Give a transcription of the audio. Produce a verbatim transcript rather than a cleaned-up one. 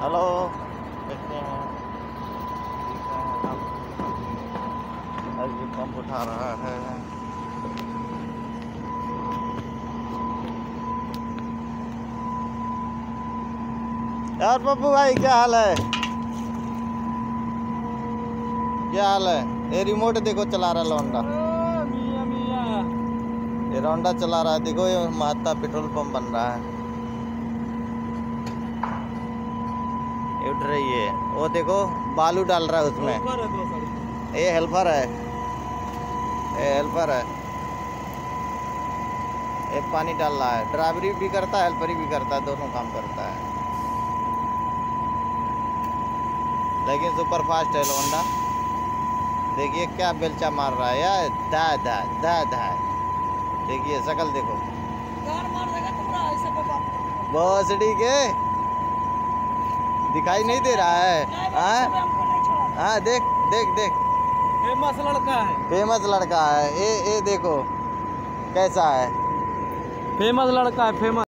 Hello, कैसे हैं? ठीक है आप? अभी पंप उठा रहा है। यार पप्पू भाई, क्या हाल है? क्या हाल है? ये रिमोट देखो, चला रहा लौंडा। मिया मिया ये लौंडा चला रहा है, देखो ये महत्ता पेट्रोल पंप बन रहा है। ये उठ रही है, वो देखो बालू डाल रहा है उसमें। ये हेल्पर है, ये हेल्पर है, ये पानी डाल रहा है। ड्राइवरी भी करता है, हेल्परी भी करता है, दोनों काम करता है। लेकिन सुपर फास्ट है लौंडा। देखिए क्या बेलचा मार रहा है यार, दा दा दा दा। देखिए शकल देखो, मार देगा तुम्हारा ऐसे पे बात। बस ठीक है, दिखाई नहीं दे रहा है। हाँ हाँ, देख देख देख, फेमस लड़का है, फेमस लड़का है ये। ये देखो कैसा है, फेमस लड़का है, फेमस।